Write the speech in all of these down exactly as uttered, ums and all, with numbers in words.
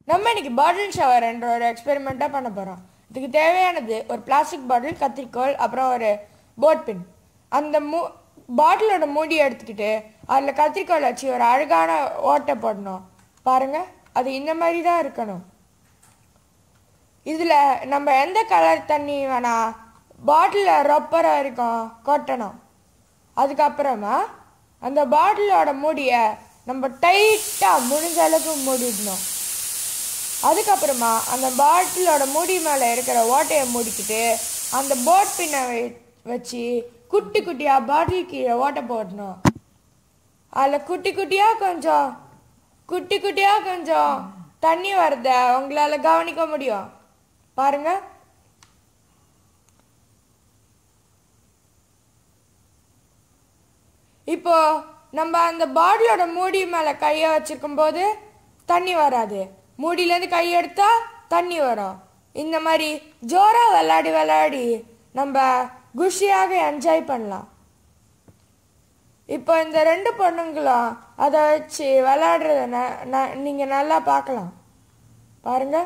நம்ம இன்னைக்கு பாட்டில் ஷவர் என்ற ஒரு எக்ஸ்பெரிமெண்ட்டாக பண்ண போகிறோம். இதுக்கு தேவையானது ஒரு பிளாஸ்டிக் பாட்டில், கத்திரிக்கோல், அப்புறம் ஒரு போட் பின். அந்த மூ பாட்டிலோட மூடியை எடுத்துக்கிட்டு அதில் கத்திரிக்கோல் வச்சு ஒரு அழகான ஓட்டை போடணும். பாருங்கள், அது இந்த மாதிரி தான் இருக்கணும். இதில் நம்ம எந்த கலர் தண்ணி வேணால் பாட்டிலில் ரொப்பர வரைக்கும் கொட்டணும். அதுக்கப்புறமா அந்த பாட்டிலோட மூடியை நம்ம டைட்டாக முடிஞ்ச அளவுக்கு மூடிடணும். அதுக்கப்புறமா அந்த பாட்டிலோட மூடி மேலே இருக்கிற ஓட்டையை மூடிக்கிட்டு அந்த போட் பின்னை வச்சு குட்டி குட்டியாக பாட்டில் கீழே ஓட்டை போடணும். அதில் குட்டி குட்டியாக கொஞ்சம் குட்டி குட்டியாக கொஞ்சம் தண்ணி வரத உங்களால் கவனிக்க முடியும். பாருங்க, இப்போ நம்ம அந்த பாட்டிலோட மூடி மேலே கையை வச்சிருக்கும் போது தண்ணி வராது. மூடியிலேருந்து கை எடுத்தா தண்ணி வரும். இந்த மாதிரி ஜோராக விளையாடி விளையாடி நம்ம குஷியாக என்ஜாய் பண்ணலாம். இப்போ இந்த ரெண்டு பொண்ணுங்களும் அதை வச்சு விளையாடுறத நீங்கள் நல்லா பார்க்கலாம். பாருங்க.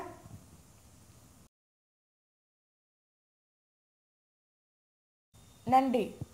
நன்றி.